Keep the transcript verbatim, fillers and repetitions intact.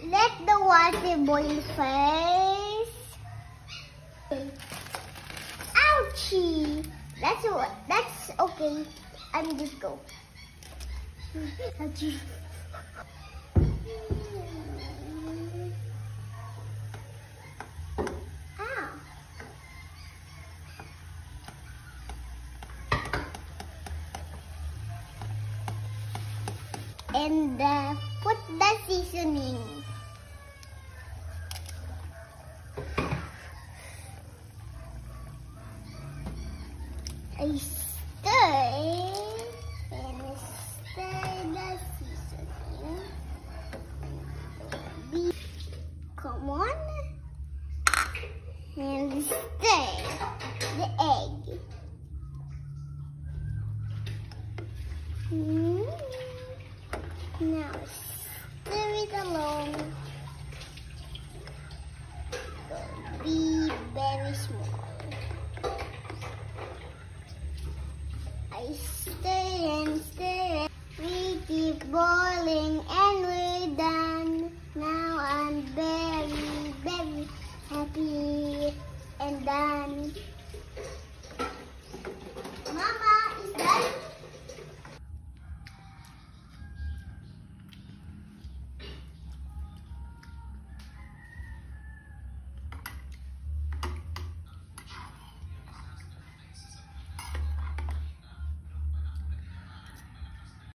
Let the water boil first. Ouchie! That's that's okay. I'm just go. Ouchie. Ow. And uh, put the seasoning. I stir and stir the seasoning. Be come on and stir the egg. Mm. Now stir it along. Be very small. I stir and stir. We keep boiling and we're done. Now I'm very, very happy and done. Mama!